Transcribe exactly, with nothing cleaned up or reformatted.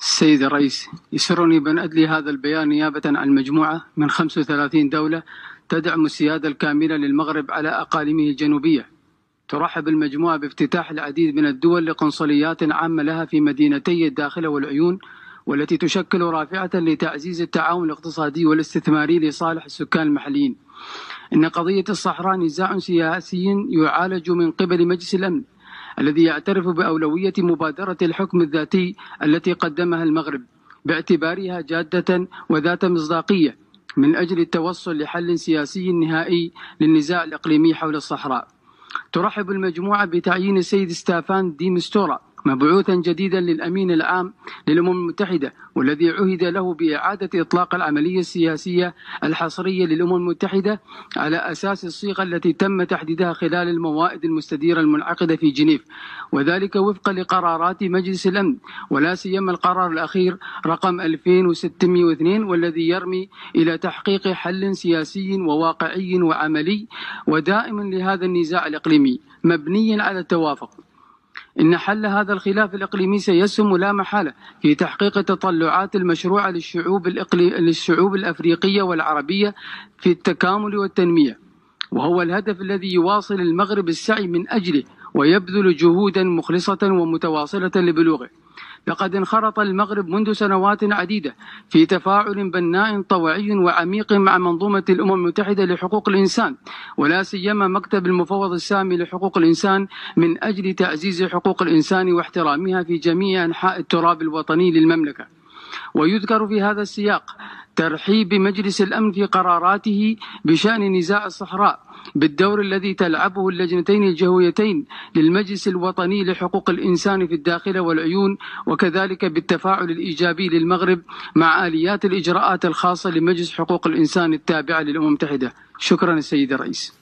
السيد الرئيس، يسرني بأن أدلي هذا البيان نيابة عن مجموعة من خمس وثلاثين دولة تدعم السيادة الكاملة للمغرب على أقاليمه الجنوبية. ترحب المجموعة بافتتاح العديد من الدول لقنصليات عامة لها في مدينتي الداخلة والعيون، والتي تشكل رافعة لتعزيز التعاون الاقتصادي والاستثماري لصالح السكان المحليين. إن قضية الصحراء نزاع سياسي يعالج من قبل مجلس الأمن الذي يعترف بأولوية مبادرة الحكم الذاتي التي قدمها المغرب باعتبارها جادة وذات مصداقية من أجل التوصل لحل سياسي نهائي للنزاع الإقليمي حول الصحراء. ترحب المجموعة بتعيين السيد ستافان دي مستورا مبعوثا جديدا للأمين العام للأمم المتحدة، والذي عهد له بإعادة إطلاق العملية السياسية الحصرية للأمم المتحدة على أساس الصيغة التي تم تحديدها خلال الموائد المستديرة المنعقدة في جنيف، وذلك وفقا لقرارات مجلس الأمن، ولا سيما القرار الأخير رقم ألفين وستمئة واثنين، والذي يرمي إلى تحقيق حل سياسي وواقعي وعملي ودائم لهذا النزاع الإقليمي مبني على التوافق. إن حل هذا الخلاف الإقليمي سيسهم لا محالة في تحقيق التطلعات المشروعة للشعوب, للشعوب الأفريقية والعربية في التكامل والتنمية، وهو الهدف الذي يواصل المغرب السعي من أجله ويبذل جهودا مخلصة ومتواصلة لبلوغه. لقد انخرط المغرب منذ سنوات عديدة في تفاعل بناء طوعي وعميق مع منظومة الأمم المتحدة لحقوق الإنسان، ولا سيما مكتب المفوض السامي لحقوق الإنسان، من أجل تعزيز حقوق الإنسان واحترامها في جميع أنحاء التراب الوطني للمملكة. ويذكر في هذا السياق ترحيب مجلس الأمن في قراراته بشأن نزاع الصحراء بالدور الذي تلعبه اللجنتين الجهويتين للمجلس الوطني لحقوق الإنسان في الداخلة والعيون، وكذلك بالتفاعل الإيجابي للمغرب مع آليات الإجراءات الخاصة لمجلس حقوق الإنسان التابعة للأمم المتحدة. شكرا السيد الرئيس.